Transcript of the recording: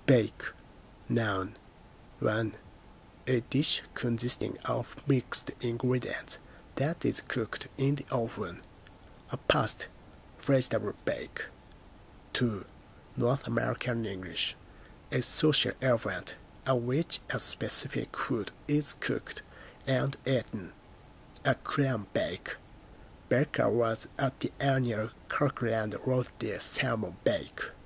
Bake. Noun. 1. A dish consisting of mixed ingredients that is cooked in the oven. A past vegetable bake. 2. North American English. A social event at which a specific food is cooked and eaten. A clam bake. Baker was at the annual Kirkland Roadkill Salmon Bake.